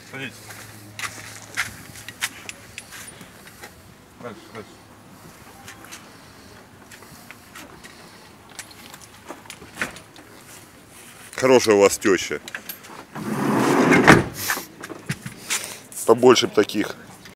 Садитесь. Дальше, дальше. Хорошая у вас теща. Побольше б таких.